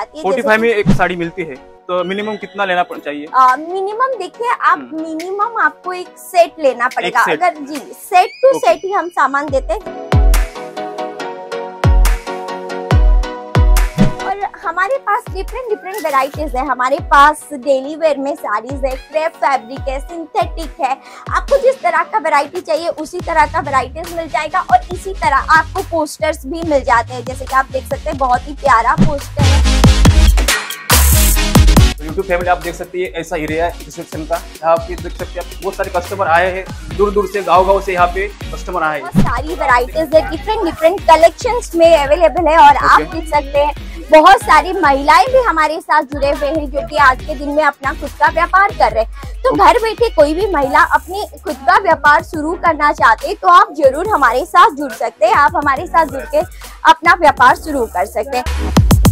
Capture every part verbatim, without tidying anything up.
जाती है। पैंतालीस में एक साड़ी मिलती है तो मिनिमम कितना लेना चाहिए? मिनिमम देखिए आप मिनिमम आपको एक सेट लेना पड़ेगा। सेट। अगर जी सेट टू सेट ही हम सामान देते हैं। और हमारे पास डिफरेंट डिफरेंट वेराइटीज है। हमारे पास डेली वेयर में साड़ीज है, क्रेप फैब्रिक है, सिंथेटिक है। आपको जिस तरह का वैरायटी चाहिए उसी तरह का वैराइटीज मिल जाएगा। और इसी तरह आपको पोस्टर्स भी मिल जाते हैं, जैसे कि आप देख सकते हैं बहुत ही प्यारा पोस्टर है। यूट्यूब फैमिली आप देख सकते हैं ऐसा एरिया है रिसेप्शन का। यहाँ पे देख सकते हैं बहुत सारे कस्टमर आए हैं, दूर दूर से गांव गांव से यहाँ पे कस्टमर आए हैं। सारी वैराइटीज है, डिफरेंट डिफरेंट कलेक्शंस में अवेलेबल है। और आप देख सकते हैं बहुत सारी महिलाएं भी हमारे साथ जुड़े हुए हैं जो कि आज के दिन में अपना खुद का व्यापार कर रहे हैं। तो घर बैठे कोई भी महिला अपनी खुद का व्यापार शुरू करना चाहते हैं तो आप जरूर हमारे साथ जुड़ सकते हैं। आप हमारे साथ जुड़ के अपना व्यापार शुरू कर सकते हैं।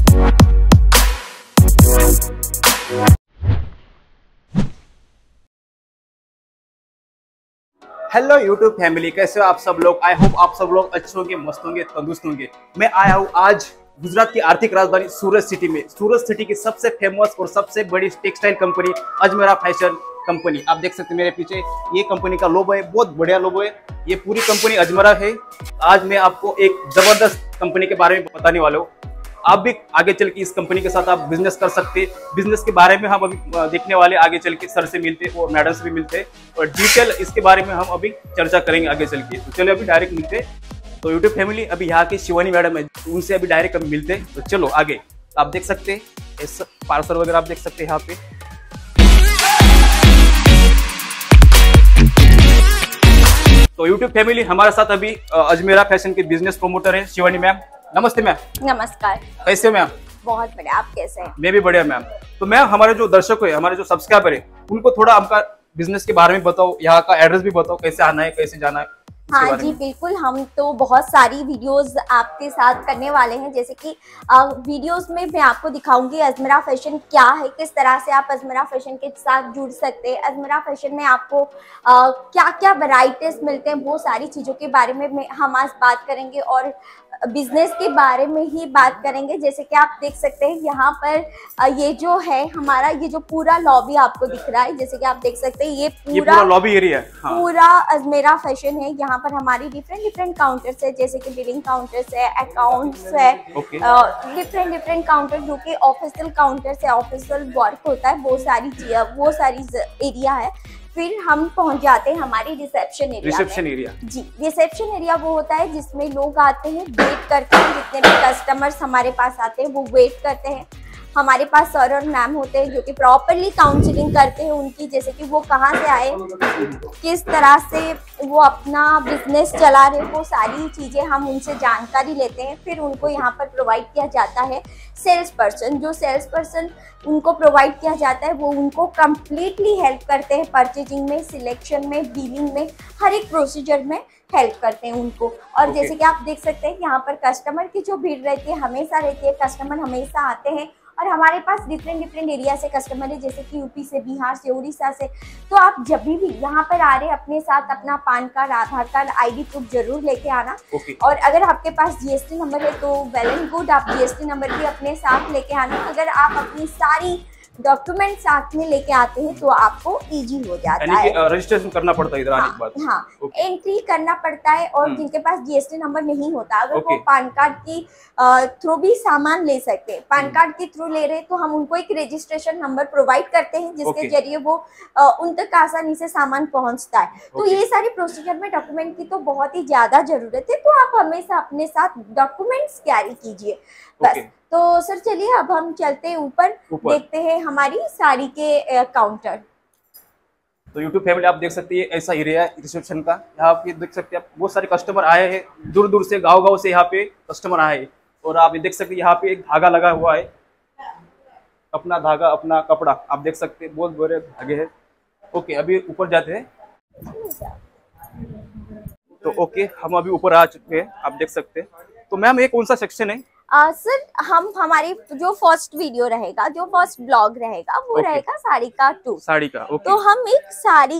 हेलो यूट्यूब फैमिली, कैसे हो आप सब लोग? आई होप आप सब लोग अच्छे होंगे, मस्त होंगे, तंदुरुस्त होंगे। मैं आया हूँ आज गुजरात की आर्थिक राजधानी सूरत सिटी में। सूरत सिटी की सबसे फेमस और सबसे बड़ी textile company Ajmera Fashion company. आप देख सकते हैं मेरे पीछे ये कंपनी का लोगो है, बहुत बढ़िया लोगो है। ये पूरी कंपनी अजमेरा है। आज मैं आपको एक जबरदस्त कंपनी के बारे में बताने वाला हूँ। आप भी आगे चल के इस कंपनी के साथ आप बिजनेस कर सकते हैं। बिजनेस के बारे में हम अभी देखने वाले, आगे चल के सर से मिलते और मैडम से भी मिलते और डिटेल इसके बारे में हम अभी चर्चा करेंगे आगे चल के। तो चलो अभी डायरेक्ट मिलते। तो यूट्यूब फैमिली अभी यहाँ की शिवानी मैडम है, उनसे अभी डायरेक्ट अभी मिलते। तो चलो आगे आप देख सकते हैं पार्सल वगैरह आप देख सकते हैं यहाँ पे। तो यूट्यूब फैमिली हमारे साथ अभी अजमेरा फैशन के बिजनेस प्रमोटर है शिवानी मैम। नमस्ते मैम। नमस्कार। कैसे हो मैम? बहुत बढ़िया, आप कैसे हैं? मैं भी बढ़िया मैम। तो मैम हमारे जो दर्शक है, हमारे जो सब्सक्राइबर है, उनको थोड़ा आपका बिजनेस के बारे में बताओ, यहाँ का एड्रेस भी बताओ, कैसे आना है, कैसे जाना है। हाँ जी बिल्कुल, हम तो बहुत सारी वीडियोस आपके साथ करने वाले हैं। जैसे कि वीडियोस में मैं आपको दिखाऊंगी अजमेरा फैशन क्या है, किस तरह से आप अजमेरा फैशन के साथ जुड़ सकते हैं। अजमेरा फैशन में आपको आ, क्या क्या वैराइटीज मिलते हैं, वो सारी चीज़ों के बारे में हम आज बात करेंगे और बिजनेस के बारे में ही बात करेंगे। जैसे कि आप देख सकते हैं यहाँ पर ये जो है हमारा, ये जो पूरा लॉबी आपको दिख रहा है, जैसे कि आप देख सकते हैं ये पूरा, ये पूरा लॉबी एरिया है। हाँ। पूरा अजमेरा फैशन है। यहाँ पर हमारी डिफरेंट डिफरेंट काउंटर्स है, जैसे कि बिलिंग काउंटर्स है, अकाउंट्स है, डिफरेंट डिफरेंट काउंटर जो कि ऑफिशियल काउंटर्स है, ऑफिशियल वर्क होता है, वो सारी वो सारी एरिया है। फिर हम पहुंच जाते हैं हमारी रिसेप्शन एरिया। रिसेप्शन एरिया जी, रिसेप्शन एरिया वो होता है जिसमें लोग आते हैं, वेट करते हैं। जितने भी कस्टमर्स हमारे पास आते हैं वो वेट करते हैं। हमारे पास सर और मैम होते हैं जो कि प्रॉपरली काउंसलिंग करते हैं उनकी, जैसे कि वो कहाँ से आए, किस तरह से वो अपना बिजनेस चला रहे, वो सारी चीज़ें हम उनसे जानकारी लेते हैं। फिर उनको यहाँ पर प्रोवाइड किया जाता है सेल्स पर्सन। जो सेल्स पर्सन उनको प्रोवाइड किया जाता है वो उनको कम्प्लीटली हेल्प करते हैं परचेजिंग में, सिलेक्शन में, डीलिंग में, हर एक प्रोसीजर में हेल्प करते हैं उनको। और okay. जैसे कि आप देख सकते हैं यहाँ पर कस्टमर की जो भीड़ रहती है हमेशा रहती है, कस्टमर हमेशा आते हैं। और हमारे पास डिफरेंट डिफरेंट एरिया से कस्टमर है, जैसे कि यूपी से, बिहार से, उड़ीसा से। तो आप जब भी यहाँ पर आ रहे हैं अपने साथ अपना PAN card, Aadhaar card, ID proof जरूर लेके आना। okay. और अगर आपके पास जीएसटी नंबर है तो वेल एंड गुड, आप जीएसटी नंबर भी अपने साथ लेके आना। अगर आप अपनी सारी डॉक्यूमेंट साथ में लेके आते हैं तो आपको इजी हो जाता है। रजिस्ट्रेशन करना पड़ता है इधर आने के बाद। हाँ, एंट्री करना पड़ता है। और जिनके पास जीएसटी नंबर नहीं होता, अगर वो पान कार्ड की थ्रू भी सामान ले सकते हैं। पान कार्ड के थ्रू ले रहे तो हम उनको एक रजिस्ट्रेशन नंबर प्रोवाइड करते हैं जिसके जरिए वो उन तक आसानी से सामान पहुंचता है। तो ये सारी प्रोसीजर में डॉक्यूमेंट की तो बहुत ही ज्यादा जरूरत है, तो आप हमेशा अपने साथ डॉक्यूमेंट्स कैरी कीजिए बस। तो सर चलिए अब हम चलते हैं ऊपर, देखते हैं हमारी साड़ी के काउंटर। तो यूट्यूब फैमिली आप देख सकते हैं ऐसा एरिया है रिसेप्शन का। यहाँ पे देख सकते हैं आप बहुत सारे कस्टमर आए हैं, दूर दूर से, गांव गांव से यहाँ पे कस्टमर आए हैं। और आप देख सकते हैं यहाँ पे एक धागा लगा हुआ है, अपना धागा, अपना कपड़ा आप देख सकते हैं, बहुत बड़े धागे हैं। ओके अभी ऊपर जाते हैं। तो ओके हम अभी ऊपर आ चुके हैं, आप देख सकते हैं। तो मैम ये कौन सा सेक्शन है? आ, सर हम हमारी जो फर्स्ट वीडियो रहेगा, जो फर्स्ट ब्लॉग रहेगा वो okay. रहेगा साड़ी का टू। साड़ी का okay. तो हम एक साड़ी का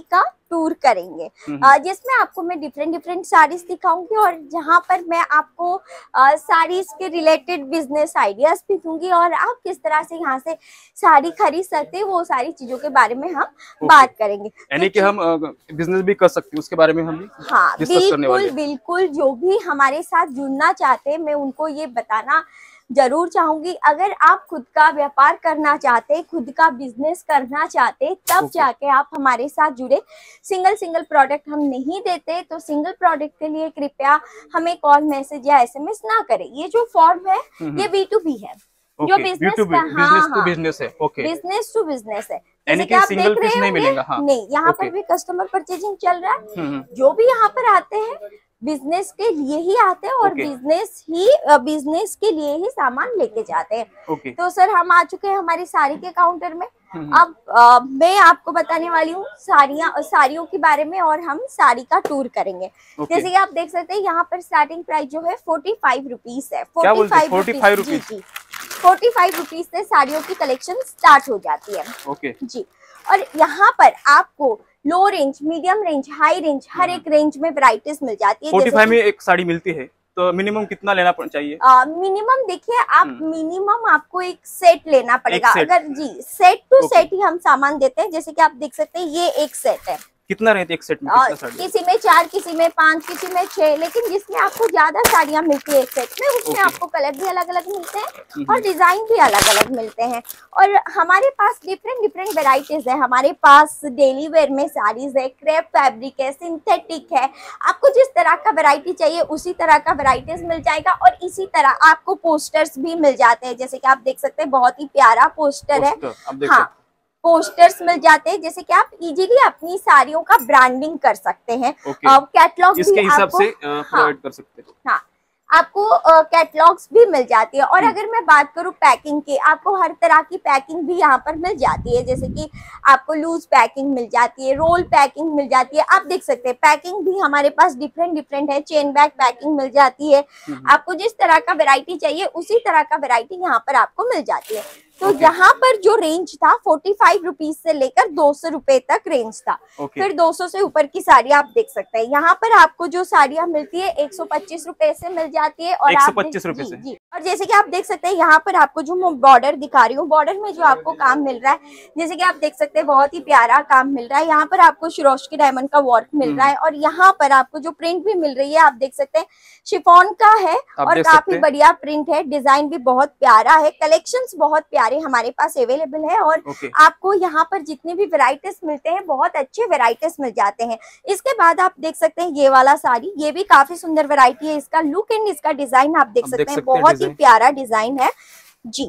टूर करेंगे, uh, जिसमें आपको मैं डिफरेंट डिफरेंट साड़ीज दिखाऊंगी और जहां पर मैं आपको साड़ीज uh, के रिलेटेड बिजनेस आइडियाज भी दूंगी और आप किस तरह से यहाँ से साड़ी खरीद सकते हैं वो सारी चीजों के बारे में हम okay. बात करेंगे। यानी कि हम बिजनेस भी कर सकते हैं उसके बारे में हम भी हाँ बिल्कुल बिल्कुल। जो भी हमारे साथ जुड़ना चाहते हैं मैं उनको ये बताना जरूर चाहूंगी, अगर आप खुद का व्यापार करना चाहते, खुद का बिजनेस करना चाहते तब okay. जाके आप हमारे साथ जुड़े। सिंगल सिंगल प्रोडक्ट हम नहीं देते, तो सिंगल प्रोडक्ट के लिए कृपया हमें कॉल मैसेज या एसएमएस ना करें। ये जो फॉर्म है ये बी टू बी है, okay. जो बिजनेस का बिजनेस टू बिजनेस है, ओके, बिजनेस टू बिजनेस है। यानी कि सिंगल पीस नहीं मिलेगा। हाँ। नहीं, यहाँ okay. पर भी कस्टमर परचेजिंग चल रहा है। जो भी यहाँ पर आते हैं बिजनेस के लिए ही आते हैं और बिजनेस okay. ही बिजनेस के लिए ही सामान लेके जाते हैं। okay. तो सर हम आ चुके हैं हमारी साड़ी के काउंटर में। अब आ, मैं आपको बताने वाली हूँ साड़ियाँ साड़ियों के बारे में और हम साड़ी का टूर करेंगे। okay. जैसे कि आप देख सकते हैं यहाँ पर स्टार्टिंग प्राइस जो है फोर्टी फाइव रुपीज है। Forty five rupees forty five rupees से साड़ियों की कलेक्शन स्टार्ट हो जाती है। okay. जी, और यहाँ पर आपको low range, medium range, high range, हर एक रेंज में वैरायटीज मिल जाती है। फोर्टी फाइव में एक साड़ी मिलती है तो मिनिमम कितना लेना चाहिए? मिनिमम देखिए आप मिनिमम आपको एक सेट लेना पड़ेगा। अगर जी सेट टू सेट ही हम सामान देते हैं। जैसे कि आप देख सकते हैं ये एक सेट है। कितना रहती है एक सेट में? कितना साड़ी? किसी में चार, किसी में पांच, किसी में छह, लेकिन जिसमें आपको ज्यादा साड़ियां मिलती है एक सेट में उसमें okay. आपको कलर भी अलग अलग मिलते हैं और डिजाइन भी अलग अलग मिलते हैं। और हमारे पास डिफरेंट डिफरेंट वेराइटीज है। हमारे पास डेली वेयर में साड़ीज है, क्रेप फैब्रिक है, सिंथेटिक है। आपको जिस तरह का वैरायटी चाहिए उसी तरह का वैरायटीज मिल जाएगा। और इसी तरह आपको पोस्टर्स भी मिल जाते हैं। जैसे कि आप देख सकते हैं बहुत ही प्यारा पोस्टर है। हाँ, पोस्टर्स मिल जाते हैं, जैसे कि आप इजीली अपनी साड़ियों का ब्रांडिंग कर सकते हैं। कैटलॉग इसके हिसाब से प्रोवाइड कर सकते हैं। हाँ, आपको कैटलॉग्स भी मिल जाती है। और अगर मैं बात करूं पैकिंग की, आपको हर तरह की पैकिंग भी यहाँ पर मिल जाती है। जैसे कि आपको लूज पैकिंग मिल जाती है, रोल पैकिंग मिल जाती है। आप देख सकते हैं पैकिंग भी हमारे पास डिफरेंट डिफरेंट है। चेन बैग पैकिंग मिल जाती है। आपको जिस तरह का वैरायटी चाहिए उसी तरह का वैरायटी यहाँ पर आपको मिल जाती है। तो okay. यहाँ पर जो रेंज था फोर्टी फाइव रुपीज से लेकर दो सौ रुपए तक रेंज था। okay. फिर दो सौ से ऊपर की साड़ी आप देख सकते हैं। यहाँ पर आपको जो साड़ियाँ मिलती है एक सौ पच्चीस रुपए से मिल जाती है। और एक सौ पच्चीस रुपए से जी। और जैसे कि आप देख सकते हैं यहाँ पर आपको जो मैं बॉर्डर दिखा रही हूँ, बॉर्डर में जो आपको काम मिल रहा है, जैसे कि आप देख सकते हैं बहुत ही प्यारा काम मिल रहा है। यहाँ पर आपको शिरोश्की डायमंड का वर्क मिल रहा है और यहाँ पर आपको जो प्रिंट भी मिल रही है आप देख सकते हैं शिफॉन का है और काफी बढ़िया प्रिंट है। डिजाइन भी बहुत प्यारा है, कलेक्शंस बहुत प्यारे हमारे पास अवेलेबल है। और okay. आपको यहाँ पर जितने भी वैरायटीज मिलते हैं बहुत अच्छे वैरायटीज मिल जाते हैं। इसके बाद आप देख सकते हैं ये वाला साड़ी, ये भी काफी सुंदर वैरायटी है। इसका लुक एंड इसका डिजाइन आप देख सकते हैं, बहुत ही प्यारा डिजाइन है जी।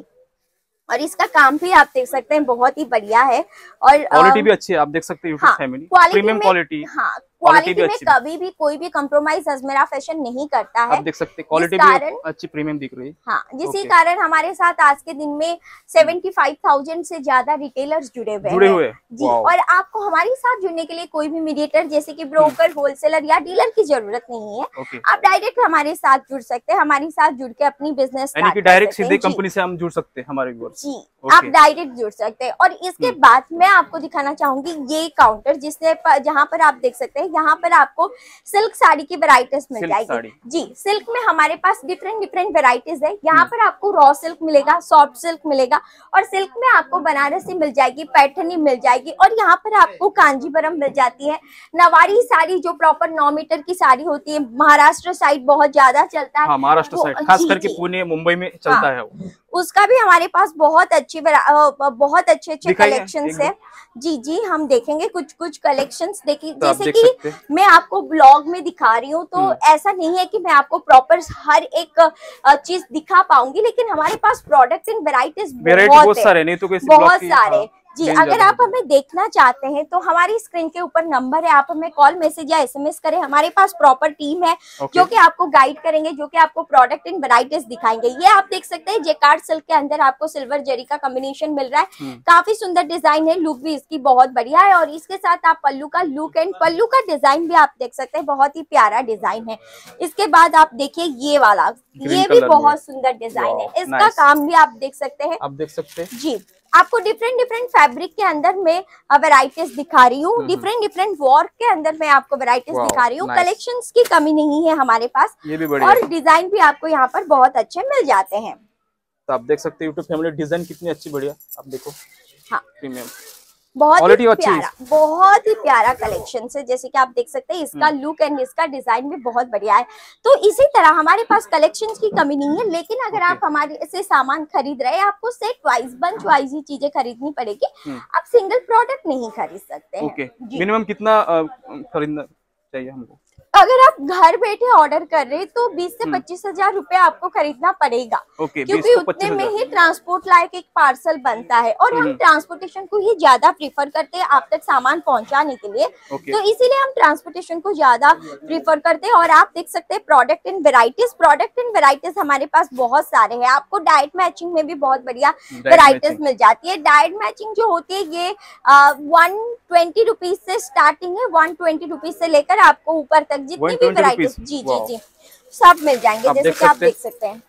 और इसका काम भी आप देख सकते हैं बहुत ही बढ़िया है और क्वालिटी भी अच्छी है। आप देख सकते हैं यूट्यूब फैमिली प्रीमियम क्वालिटी। हाँ, क्वालिटी में कभी भी कोई भी कॉम्प्रोमाइज अजमेरा फैशन नहीं करता है। आप देख सकते हैं क्वालिटी भी अच्छी प्रीमियम दिख रही है। हाँ, जिसी okay. कारण हमारे साथ आज के दिन में सेवेंटी फाइव थाउजेंड से ज्यादा रिटेलर्स जुड़े हुए जुड़े हुए जी। और आपको हमारे साथ जुड़ने के लिए कोई भी मीडिएटर जैसे कि ब्रोकर, होलसेलर या डीलर की जरूरत नहीं है। okay. आप डायरेक्ट हमारे साथ जुड़ सकते हैं, हमारे साथ जुड़ के अपनी बिजनेस डायरेक्ट सीधे कंपनी से हम जुड़ सकते हैं हमारे जी। आप डायरेक्ट जुड़ सकते हैं। और इसके बाद मैं आपको दिखाना चाहूंगी ये काउंटर, जिससे जहाँ पर आप देख सकते हैं यहाँ पर आपको सिल्क साड़ी की वैरायटीज मिल जाएगी जी। सिल्क में हमारे पास डिफरेंट डिफरेंट वैरायटीज है। यहाँ पर आपको रॉ सिल्क मिलेगा, सॉफ्ट सिल्क मिलेगा और सिल्क में आपको बनारसी मिल जाएगी, पैठनी मिल जाएगी और यहाँ पर आपको कांजीवरम मिल जाती है। नवारी साड़ी जो प्रॉपर नौ मीटर की साड़ी होती है, महाराष्ट्र साइड बहुत ज्यादा चलता है। हाँ, महाराष्ट्र साइड खास करके पुणे, मुंबई में चलता है वो। उसका भी हमारे पास बहुत अच्छी बहुत अच्छे अच्छे कलेक्शंस है जी। जी, हम देखेंगे कुछ कुछ कलेक्शंस। देखिए तो जैसे कि मैं आपको ब्लॉग में दिखा रही हूँ तो ऐसा नहीं है कि मैं आपको प्रॉपर हर एक चीज दिखा पाऊंगी, लेकिन हमारे पास प्रोडक्ट इन वेराइटीज बहुत सारे नहीं तो बहुत सारे जी। अगर आप हमें देखना चाहते हैं तो हमारी स्क्रीन के ऊपर नंबर है, आप हमें कॉल, मैसेज या एसएमएस करें। हमारे पास प्रॉपर टीम है okay. जो कि आपको गाइड करेंगे, जो कि आपको प्रोडक्ट इन वैरायटीज दिखाएंगे। ये आप देख सकते हैं जेकार्ड सिल्क के अंदर आपको सिल्वर जरी का कॉम्बिनेशन मिल रहा है। काफी सुंदर डिजाइन है, लुक भी इसकी बहुत बढ़िया है। और इसके साथ आप पल्लू का लुक एंड पल्लू का डिजाइन भी आप देख सकते हैं, बहुत ही प्यारा डिजाइन है। इसके बाद आप देखिए ये वाला, ये भी बहुत सुंदर डिजाइन है। इसका काम भी आप देख सकते हैं, आप देख सकते हैं जी। आपको डिफरेंट डिफरेंट फैब्रिक के अंदर मैं वैरायटीज दिखा रही हूँ, डिफरेंट डिफरेंट वर्क के अंदर मैं आपको वैरायटीज दिखा रही हूँ। कलेक्शंस की कमी नहीं है हमारे पास, ये भी और डिजाइन भी आपको यहाँ पर बहुत अच्छे मिल जाते हैं। तो आप देख सकते हैं यूट्यूब फैमिली, डिजाइन कितनी अच्छी बढ़िया, आप देखो। हाँ, प्रीमियम, बहुत ही प्यारा, बहुत ही प्यारा कलेक्शन है। जैसे कि आप देख सकते हैं इसका लुक एंड इसका डिजाइन भी बहुत बढ़िया है। तो इसी तरह हमारे पास कलेक्शंस की कमी नहीं है, लेकिन अगर आप हमारे से सामान खरीद रहे हैं, आपको सेट वाइज बंच वाइज ही चीजें खरीदनी पड़ेगी, आप सिंगल प्रोडक्ट नहीं खरीद सकते हैं। मिनिमम कितना खरीदना चाहिए हमको? अगर आप घर बैठे ऑर्डर कर रहे हैं तो बीस से पच्चीस हजार रुपए आपको खरीदना पड़ेगा, okay, क्योंकि उतने में ही ट्रांसपोर्ट लायक एक पार्सल बनता है, और हम ट्रांसपोर्टेशन को ही ज्यादा प्रीफर करते हैं आप तक सामान पहुंचाने के लिए। okay. तो इसीलिए हम ट्रांसपोर्टेशन को ज्यादा प्रीफर करते हैं। और आप देख सकते हैं product in varieties, product in varieties हमारे पास बहुत सारे हैं। आपको डाइट मैचिंग में भी बहुत बढ़िया वेराइटीज मिल जाती है। डाइट मैचिंग जो होती है ये वन ट्वेंटी रुपीज से स्टार्टिंग है, वन ट्वेंटी रुपीज से लेकर आपको ऊपर तक जितनी भी वैरायटीज जी जी जी सब मिल जाएंगे। जैसे कि आप देख सकते हैं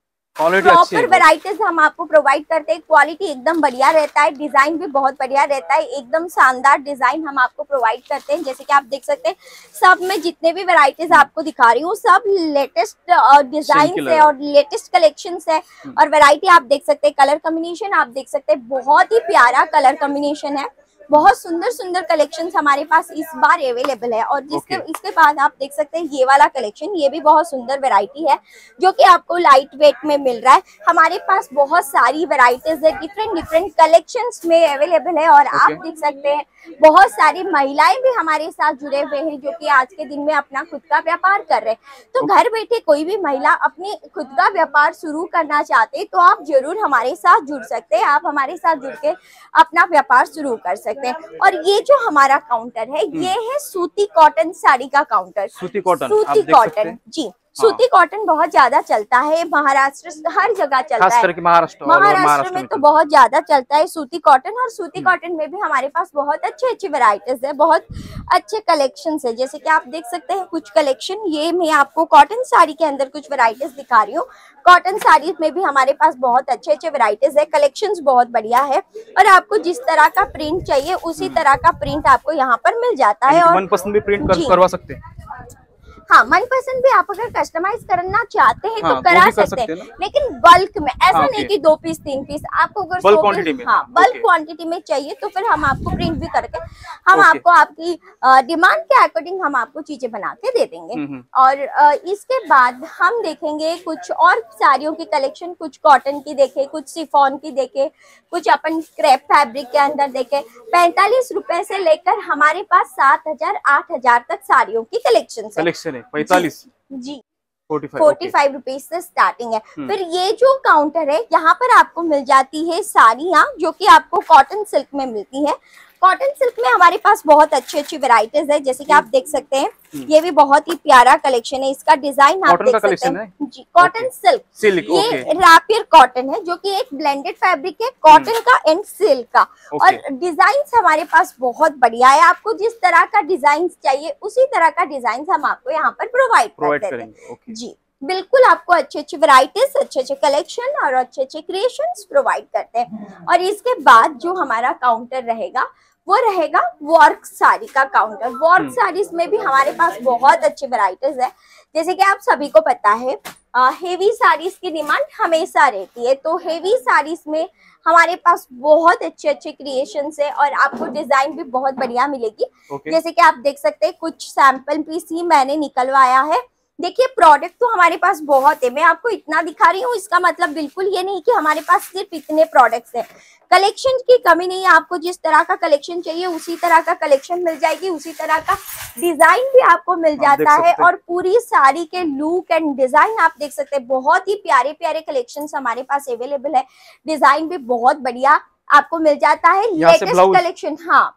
प्रॉपर वैरायटीज हम आपको प्रोवाइड करते हैं। क्वालिटी एकदम बढ़िया रहता है, डिजाइन भी बहुत बढ़िया रहता है, एकदम शानदार डिजाइन हम आपको प्रोवाइड करते हैं। जैसे कि आप देख सकते हैं सब में जितने भी वैरायटीज आपको दिखा रही हूँ सब लेटेस्ट डिजाइन है और लेटेस्ट कलेक्शन है। और वैरायटी आप देख सकते हैं, कलर कॉम्बिनेशन आप देख सकते हैं, बहुत ही प्यारा कलर कॉम्बिनेशन है। बहुत सुंदर सुंदर कलेक्शंस हमारे पास इस बार अवेलेबल है। और जिसके okay. इसके बाद आप देख सकते हैं ये वाला कलेक्शन, ये भी बहुत सुंदर वैरायटी है जो कि आपको लाइट वेट में मिल रहा है। हमारे पास बहुत सारी वैरायटीज है, डिफरेंट डिफरेंट कलेक्शंस में अवेलेबल है। और okay. आप देख सकते हैं बहुत सारी महिलाएं भी हमारे साथ जुड़े हुए हैं जो कि आज के दिन में अपना खुद का व्यापार कर रहे हैं। तो okay. घर बैठे कोई भी महिला अपने खुद का व्यापार शुरू करना चाहते हैं तो आप जरूर हमारे साथ जुड़ सकते हैं, आप हमारे साथ जुड़ के अपना व्यापार शुरू कर सकते हैं। और ये जो हमारा काउंटर है ये है सूती कॉटन साड़ी का काउंटर। सूती कॉटन, सूती कॉटन जी सूती कॉटन बहुत ज्यादा चलता है, महाराष्ट्र हर जगह चलता है, महाराष्ट्र महाराष्ट्र में तो बहुत ज्यादा चलता है सूती कॉटन। और सूती कॉटन में भी हमारे पास बहुत अच्छे अच्छे वैरायटीज है, बहुत अच्छे कलेक्शंस है। जैसे कि आप देख सकते हैं कुछ कलेक्शन, ये मैं आपको कॉटन साड़ी के अंदर कुछ वैरायटीज दिखा रही हूँ। कॉटन साड़ी में भी हमारे पास बहुत अच्छे अच्छे वैरायटीज है, कलेक्शंस बहुत बढ़िया है। और आपको जिस तरह का प्रिंट चाहिए उसी तरह का प्रिंट आपको यहाँ पर मिल जाता है। और मनपसंद भी प्रिंट कर, करवा सकते हैं। हाँ, मनपसंद भी आप अगर कस्टमाइज करना चाहते हैं हाँ, तो करा सकते, सकते हैं, लेकिन बल्क में ऐसा हाँ, नहीं कि दो पीस तीन पीस आपको अगर बल्क क्वांटिटी में हाँ बल्क क्वांटिटी में चाहिए तो फिर हम आपको प्रिंट भी करके हम आपको आपकी डिमांड के अकॉर्डिंग हम आपको चीजें बना के दे देंगे। और आ, इसके बाद हम देखेंगे कुछ और साड़ियों की कलेक्शन, कुछ कॉटन की देखे, कुछ शिफॉन की देखे, कुछ अपन क्रेप फैब्रिक के अंदर देखे। पैंतालीस रुपए से लेकर हमारे पास सात हजार आठ हजार तक साड़ियों की कलेक्शन कलेक्शन पैंतालीस जी फोर्टी फाइव रुपीज से स्टार्टिंग है। फिर ये जो काउंटर है यहाँ पर आपको मिल जाती है साड़ियाँ जो कि आपको कॉटन सिल्क में मिलती है। कॉटन सिल्क में हमारे पास बहुत अच्छी अच्छी वैरायटीज है। जैसे कि आप देख सकते हैं ये भी बहुत ही प्यारा कलेक्शन है, इसका डिजाइन आप देख सकते हैं जी। कॉटन सिल्क, सिल्क ये रैपियर कॉटन है जो कि एक ब्लेंडेड फैब्रिक है कॉटन का एंड सिल्क का। और डिजाइन हमारे पास बहुत बढ़िया है, आपको जिस तरह का डिजाइन चाहिए उसी तरह का डिजाइन हम आपको यहाँ पर प्रोवाइड कर देते हैं जी। बिल्कुल आपको अच्छे अच्छे वैरायटीज, अच्छे अच्छे कलेक्शन और अच्छे अच्छे क्रिएशंस प्रोवाइड करते हैं। और इसके बाद जो हमारा काउंटर रहेगा वो रहेगा वर्क साड़ी का काउंटर। वर्क साड़ीज में भी हमारे पास बहुत अच्छी वैरायटीज है। जैसे कि आप सभी को पता है हेवी साड़ीज की डिमांड हमेशा रहती है, तो हेवी साड़ीज में हमारे पास बहुत अच्छे अच्छे क्रिएशंस है और आपको डिजाइन भी बहुत बढ़िया मिलेगी। okay. जैसे कि आप देख सकते हैं कुछ सैंपल पीस ही मैंने निकलवाया है। देखिए प्रोडक्ट तो हमारे पास बहुत है, मैं आपको इतना दिखा रही हूँ इसका मतलब बिल्कुल ये नहीं कि हमारे पास सिर्फ इतने प्रोडक्ट्स हैं। कलेक्शन की कमी नहीं है, आपको जिस तरह का कलेक्शन चाहिए उसी तरह का कलेक्शन मिल जाएगी, उसी तरह का डिजाइन भी आपको मिल जाता है। और पूरी साड़ी के लुक एंड डिजाइन आप देख सकते हैं, बहुत ही प्यारे प्यारे कलेक्शन हमारे पास अवेलेबल है। डिजाइन भी बहुत बढ़िया आपको मिल जाता है। लेटेस्ट कलेक्शन हाँ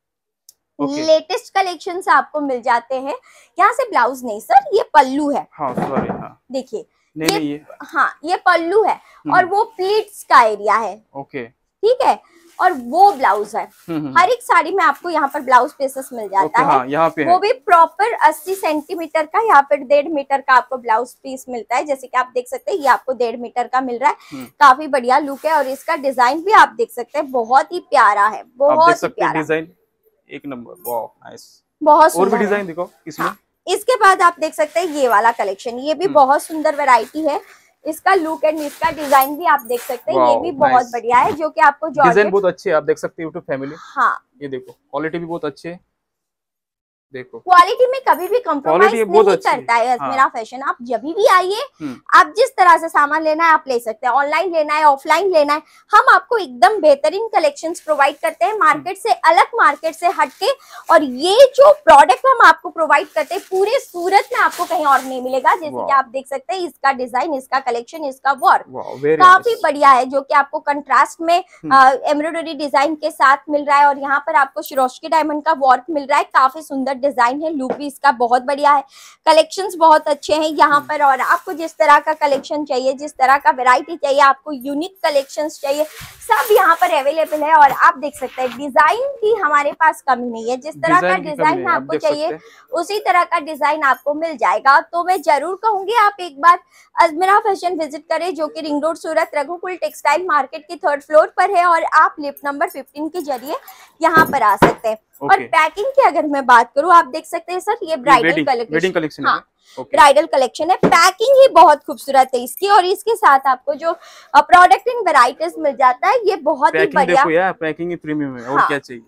Okay. लेटेस्ट कलेक्शंस आपको मिल जाते हैं। यहाँ से ब्लाउज नहीं सर, ये पल्लू है। हाँ, सॉरी हाँ। देखिए ये, ये हाँ ये पल्लू है और वो प्लीट्स का एरिया है। ओके ठीक है। और वो ब्लाउज है। हर एक साड़ी में आपको यहाँ पर ब्लाउज पीसेस मिल जाता है। हाँ, यहाँ पे वो भी प्रॉपर अस्सी सेंटीमीटर का, यहाँ पर डेढ़ मीटर का आपको ब्लाउज पीस मिलता है। जैसे कि आप देख सकते हैं ये आपको डेढ़ मीटर का मिल रहा है। काफी बढ़िया लुक है और इसका डिजाइन भी आप देख सकते हैं, बहुत ही प्यारा है, बहुत ही प्यारा डिजाइन, एक नंबर, वाह नाइस। बहुत और भी डिजाइन देखो इसमें। हाँ। इसके बाद आप देख सकते हैं ये वाला कलेक्शन, ये भी बहुत सुंदर वैरायटी है। इसका लुक एंड इसका डिजाइन भी आप देख सकते हैं, ये भी बहुत बढ़िया है, जो कि आपको डिजाइन बहुत अच्छे है, आप देख सकते हो यूट्यूब फैमिली। हाँ, ये देखो क्वालिटी भी बहुत अच्छी है, देखो क्वालिटी में कभी भी कॉम्प्रोमाइज नहीं करता है अजमेरा फैशन। आप जब भी आइए, आप जिस तरह से सामान लेना है आप ले सकते हैं, ऑनलाइन लेना है, ऑफलाइन लेना है, हम आपको एकदम बेहतरीन कलेक्शंस प्रोवाइड करते हैं, मार्केट से अलग, मार्केट से हटके। और ये जो प्रोडक्ट हम आपको प्रोवाइड करते हैं पूरे सूरत में आपको कहीं और नहीं मिलेगा। जैसे कि आप देख सकते हैं इसका डिजाइन, इसका कलेक्शन, इसका वर्क काफी बढ़िया है, जो कि आपको कंट्रास्ट में एम्ब्रॉयडरी डिजाइन के साथ मिल रहा है। और यहाँ पर आपको शिरोस्की डायमंड का वर्क मिल रहा है, काफी सुंदर डिजाइन है, लुक भी इसका बहुत बढ़िया है, कलेक्शंस बहुत अच्छे हैं यहाँ पर। और आपको जिस तरह का कलेक्शन चाहिए, जिस तरह का वैरायटी चाहिए, आपको यूनिक कलेक्शंस चाहिए, सब यहाँ पर अवेलेबल है। और आप देख सकते हैं डिजाइन की हमारे पास कमी नहीं है, जिस तरह का डिजाइन आपको चाहिए उसी तरह का डिजाइन आपको मिल जाएगा। तो मैं जरूर कहूंगी आप एक बार अजमेरा फैशन विजिट करें, जो कि ring road Surat Raghukul textile market की थर्ड फ्लोर पर है। और आप लिफ्ट नंबर फिफ्टीन के जरिए यहाँ पर आ सकते हैं। Okay. और पैकिंग की अगर मैं बात करूं, आप देख सकते हैं सर ये ब्राइडल कलेक्शन, हाँ ब्राइडल कलेक्शन है। पैकिंग ही बहुत खूबसूरत है इसकी, और इसके साथ आपको जो प्रोडक्ट इन वैरायटीज मिल जाता है, ये बहुत ही बढ़िया पैकिंग ही प्रीमियम है। और हाँ। क्या चाहिए,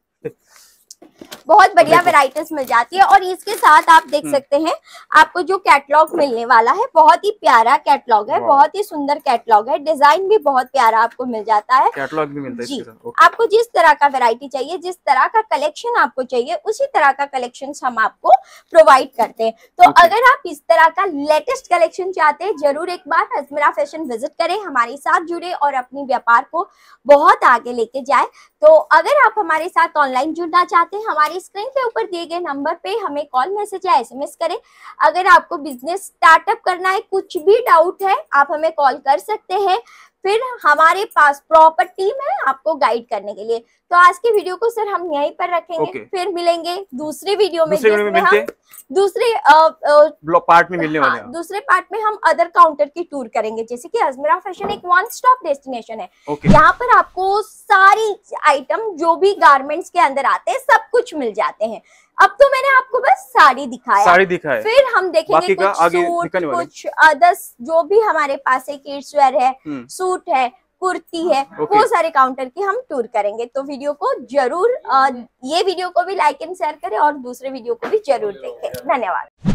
बहुत बढ़िया वैरायटीज मिल जाती है। और इसके साथ आप देख सकते हैं आपको जो कैटलॉग मिलने वाला है, बहुत ही प्यारा कैटलॉग है, बहुत ही सुंदर कैटलॉग है, डिजाइन भी बहुत प्यारा आपको मिल जाता है। कैटलॉग भी मिलता है जी, आपको जिस तरह का वैरायटी चाहिए, जिस तरह का कलेक्शन आपको चाहिए, उसी तरह का कलेक्शन हम आपको प्रोवाइड करते हैं। तो अगर आप इस तरह का लेटेस्ट कलेक्शन चाहते हैं, जरूर एक बार अजमेरा फैशन विजिट करें, हमारे साथ जुड़े और अपनी व्यापार को बहुत आगे लेके जाए। तो अगर आप हमारे साथ ऑनलाइन जुड़ना चाहते हैं, हमारी स्क्रीन के ऊपर दिए गए नंबर पे हमें कॉल, मैसेज या एसएमएस करें। अगर आपको बिजनेस स्टार्टअप करना है, कुछ भी डाउट है, आप हमें कॉल कर सकते हैं। फिर हमारे पास प्रॉपर टीम है आपको गाइड करने के लिए। तो आज की वीडियो को सर हम यहीं पर रखेंगे, okay. फिर मिलेंगे दूसरी वीडियो में, जिसमें हम दूसरे पार्ट में मिलने वाले हैं। दूसरे पार्ट में हम अदर काउंटर की टूर करेंगे। जैसे कि अजमेरा फैशन एक वन स्टॉप डेस्टिनेशन है, okay. यहाँ पर आपको सारी आइटम जो भी गारमेंट्स के अंदर आते हैं सब कुछ मिल जाते हैं। अब तो मैंने आपको बस साड़ी दिखाया, साड़ी दिखाया, फिर हम देखेंगे कुछ सूट, कुछ अदर्स जो भी हमारे पास है, किड्स वेयर है, सूट है, कुर्ती है, okay. वो सारे काउंटर की हम टूर करेंगे। तो वीडियो को जरूर आ, ये वीडियो को भी लाइक एंड शेयर करें और दूसरे वीडियो को भी जरूर देखें। धन्यवाद।